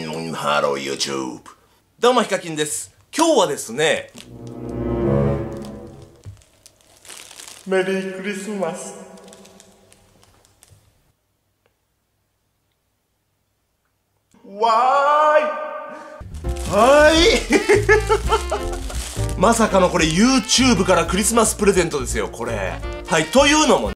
ハロー YouTube。どうもヒカキンです。今日はですね、メリークリスマス。わーいまさかのこれ YouTube からクリスマスプレゼントですよ、これ。はい、というのもね、